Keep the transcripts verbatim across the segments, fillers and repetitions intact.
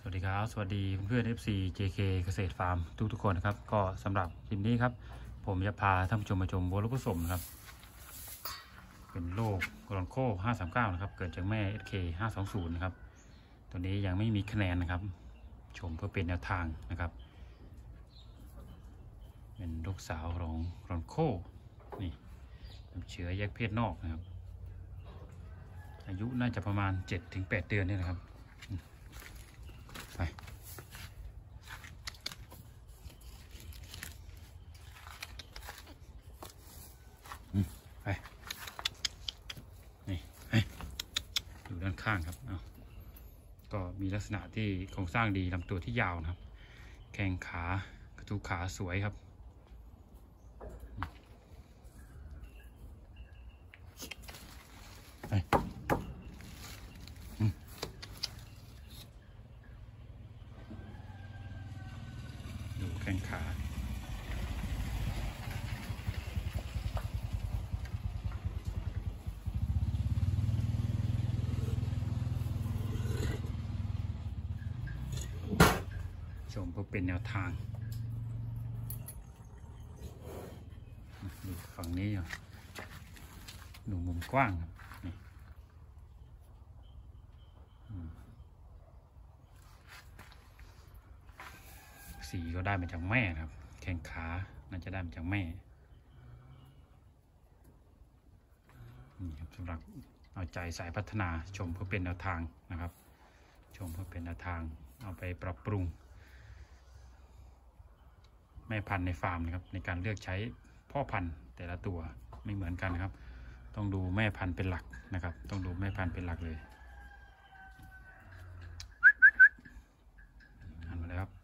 สวัสดีครับสวัสดีเพื่อนๆ เอฟ ซี เจ เค เกษตรฟาร์มทุกทุกคนนะครับก็สำหรับคลิปนี้ครับผมจะพาท่านผู้ชมมาชมวัวลูกผสมนะครับเป็นโรครอนโคห้าสามเก้านะครับเกิดจากแม่ เอส เค ห้าสองศูนย์นะครับตัวนี้ยังไม่มีคะแนนนะครับชมเพื่อเป็นแนวทางนะครับเป็นลูกสาวของรอนโคนี่เชื้อแยกเพศนอกนะครับอายุน่าจะประมาณ เจ็ดถึงแปด เดือนนี่นะครับไปไปนี่อยู่ด้านข้างครับเอาก็มีลักษณะที่โครงสร้างดีลำตัวที่ยาวนะครับแข้งขากระทู้ขาสวยครับไปดูแข้งขาชมเพื่อเป็นแนวทางดูฝั่งนี้ดูมุมกว้างครับนี่สีก็ได้มาจากแม่ครับแข้งขาน่าจะได้มาจากแม่นี่ครับสำหรับเอาใจสายพัฒนาชมเพื่อเป็นแนวทางนะครับชมเพื่อเป็นแนวทางเอาไปปรับปรุงแม่พันธุ์ในฟาร์มนะครับในการเลือกใช้พ่อพันธุ์แต่ละตัวไม่เหมือนกันนะครับต้องดูแม่พันธุ์เป็นหลักนะครับต้องดูแม่พันธุ์เป็นหลักเลยหันมาเลยครับ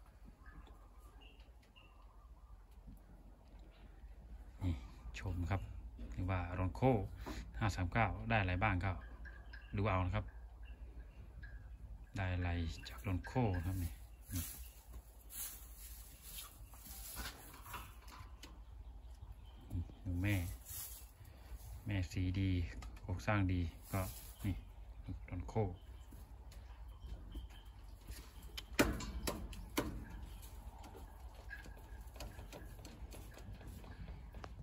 นี่ชมครับถึงว่ารอนโคห้าสามเก้าได้อะไรบ้างก็ดูเอานะครับได้อะไรจากรอนโคครับนี่แม่แม่สีดีโครงสร้างดีก็นี่รอนโค